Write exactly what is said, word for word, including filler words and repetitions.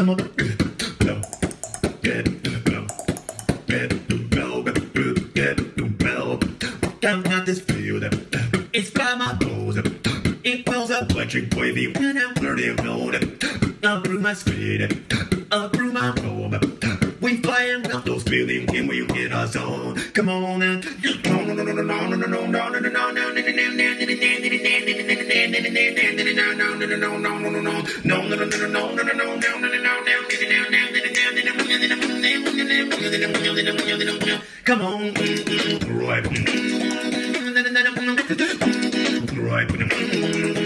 Come on, blow, get blow, get blow, get blow. Down at this field, it's by my balls. It pulls up electric wavy when I'm flirting road. Up through my speed, up through my robe. We flying out those feelings and we get our zone. Come on and no no no no no no no no no no no no. Come on, right, right.